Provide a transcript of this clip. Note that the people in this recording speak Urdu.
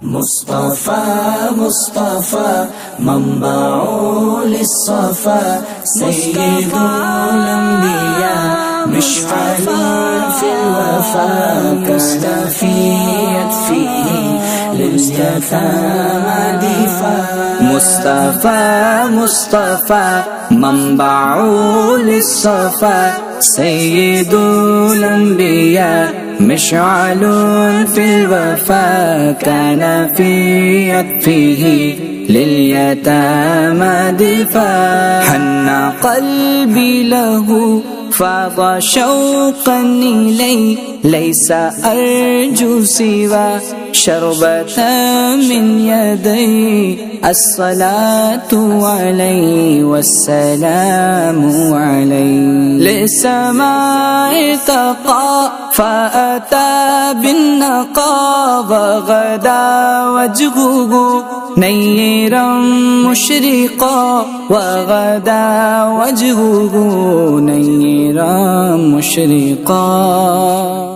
مصطفى مصطفى منبع للصفا سيد الأنبياء مشعل في الوفا كاستفيت فيه لليتامى دفاع مصطفى مصطفى منبع للصفا سيد الأنبياء مشعل في الوفا كان في يكفيه لليتامى دفاع حن قلبي له فاض شوقا إليه ليس أرجو سوى شربة من يدي الصلاة عليه والسلام عليه للسماء ارتقى فأتى بالنقى وغدا وجهه نيرا مشرقا وغدا وجهه نيرا مشرقا